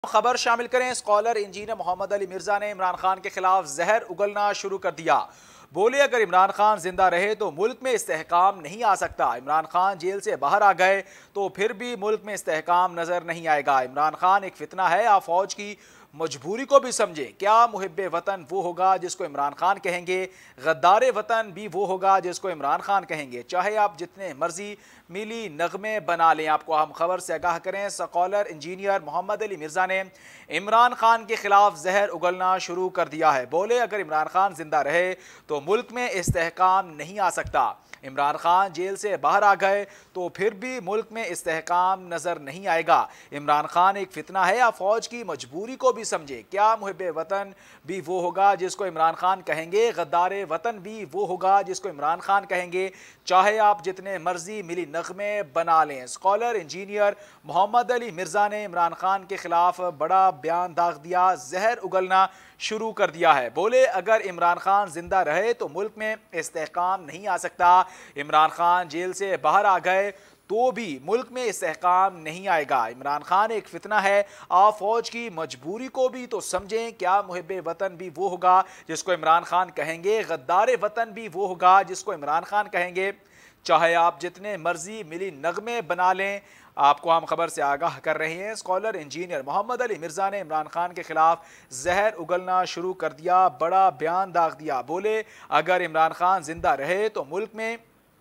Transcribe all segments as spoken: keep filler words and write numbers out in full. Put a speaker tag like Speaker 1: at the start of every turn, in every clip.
Speaker 1: खबर शामिल करें। स्कॉलर इंजीनियर मोहम्मद अली मिर्जा ने इमरान खान के खिलाफ जहर उगलना शुरू कर दिया। बोले अगर इमरान खान जिंदा रहे तो मुल्क में इस्तेहकाम नहीं आ सकता। इमरान खान जेल से बाहर आ गए तो फिर भी मुल्क में इस्तेहकाम नजर नहीं आएगा। इमरान खान एक फितना है, आप फौज की मजबूरी को भी समझे। क्या मुहिब्बे वतन वो होगा जिसको इमरान खान कहेंगे, गद्दारे वतन भी वो होगा जिसको इमरान खान कहेंगे। चाहे आप जितने मर्जी मिली नगमे बना लें। आपको अहम खबर से आगाह करें। स्कॉलर इंजीनियर मोहम्मद अली मिर्जा ने इमरान खान के खिलाफ जहर उगलना शुरू कर दिया है। बोले अगर इमरान खान जिंदा रहे तो मुल्क में इस्तेहकाम नहीं आ सकता। इमरान खान जेल से बाहर आ गए तो फिर भी मुल्क में इस्तेहकाम नजर नहीं आएगा। इमरान खान एक फितना है, आप फौज की मजबूरी को भी समझे। क्या मुहिब्बे वतन भी वो होगा जिसको इमरान खान कहेंगे, गद्दारे वतन भी वो होगा जिसको इमरान खान कहेंगे। चाहे आप जितने मर्जी मिली नगमे बना लें। स्कॉलर इंजीनियर मोहम्मद अली मिर्जा ने इमरान खान के खिलाफ बड़ा बयान दाग दिया, जहर उगलना शुरू कर दिया है। बोले अगर इमरान खान जिंदा रहे तो मुल्क में इस्तेहकाम नहीं आ सकता। इमरान खान जेल से बाहर आ गए तो भी मुल्क में इस्तेहकाम नहीं आएगा। इमरान खान एक फितना है, आप फौज की मजबूरी को भी तो समझें। क्या मुहिब्बे वतन भी वो होगा जिसको इमरान खान कहेंगे, गद्दारे वतन भी वो होगा जिसको इमरान खान कहेंगे। चाहे आप जितने मर्जी मिली नगमे बना लें। आपको हम खबर से आगाह कर रहे हैं। स्कॉलर इंजीनियर मोहम्मद अली मिर्जा ने इमरान खान के खिलाफ जहर उगलना शुरू कर दिया, बड़ा बयान दाग दिया। बोले अगर इमरान खान जिंदा रहे तो मुल्क में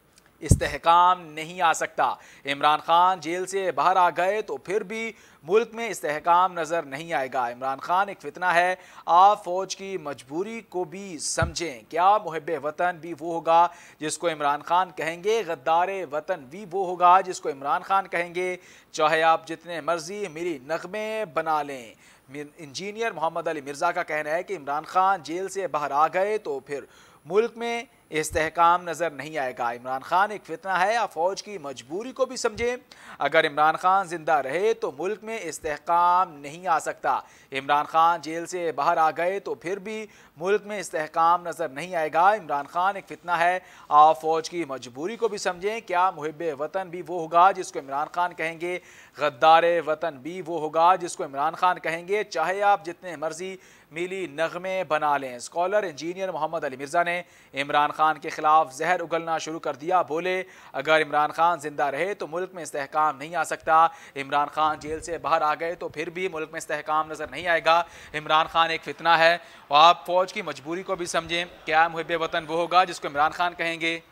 Speaker 1: इस्तेहकाम नहीं आ सकता। इमरान खान जेल से बाहर आ गए तो फिर भी मुल्क में इस्तेहकाम नजर नहीं आएगा। इमरान खान एक फितना है, आप फौज की मजबूरी को भी समझें। क्या मुहिब्बे वतन भी वो होगा जिसको इमरान खान कहेंगे, गद्दारे वतन भी वो होगा जिसको इमरान खान कहेंगे। चाहे आप जितने मर्जी मिली नगमे बना लें। इंजीनियर मोहम्मद अली मिर्जा का कहना है कि इमरान खान जेल से बाहर आ गए तो फिर मुल्क में इस्तेहकाम नजर नहीं आएगा। इमरान खान एक फितना है, आप फौज की मजबूरी को भी समझें। अगर इमरान खान जिंदा रहे तो मुल्क में इस्तेहकाम नहीं आ सकता। इमरान खान जेल से बाहर आ गए तो फिर भी मुल्क में इस्तेहकाम नजर नहीं आएगा। इमरान खान एक फितना है, आप फौज की मजबूरी को भी समझें। क्या मुहिब्बे वतन भी वो होगा जिसको इमरान खान कहेंगे, गद्दारे वतन भी वो होगा जिसको इमरान खान कहेंगे। चाहे आप जितने मर्जी मिली नगमे बना लें। स्कॉलर इंजीनियर मोहम्मद अली मिर्जा ने इमरान खान के खिलाफ जहर उगलना शुरू कर दिया। बोले अगर इमरान खान जिंदा रहे तो मुल्क में इस्तेहकाम नहीं आ सकता। इमरान खान जेल से बाहर आ गए तो फिर भी मुल्क में इस्तेहकाम नजर नहीं आएगा। इमरान खान एक फितना है, आप फौज की मजबूरी को भी समझें। क्या मुहिब्बे वतन वो होगा जिसको इमरान खान कहेंगे,